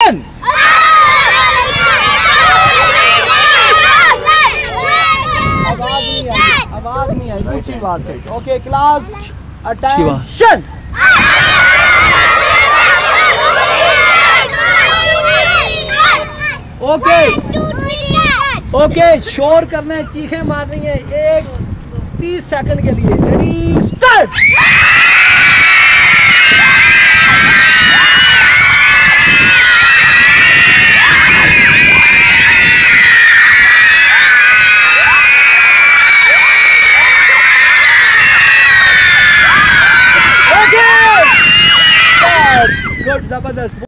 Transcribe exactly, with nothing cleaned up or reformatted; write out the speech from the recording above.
Attention. आवाज नहीं आई, आवाज नहीं आई, ऊंची आवाज से। Okay class, attention. Okay okay, शोर करना है, चीखें मारनी है, एक तीस सेकंड के लिए। Ready start. ओके गुड, जबरदस्त।